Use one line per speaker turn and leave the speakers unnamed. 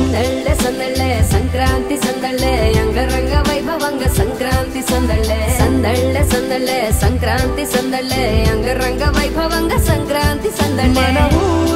సందళ్ళే సందళ్ళే సంక్రాంతి సందళ్ళే అంగరంగ వైభవంగ సంక్రాంతి సందళ్ళే సందళ్ళే సందళ్ళే సంక్రాంతి సందళ్ళే అంగరంగ వైభవంగ సంక్రాంతి సందళ్ళే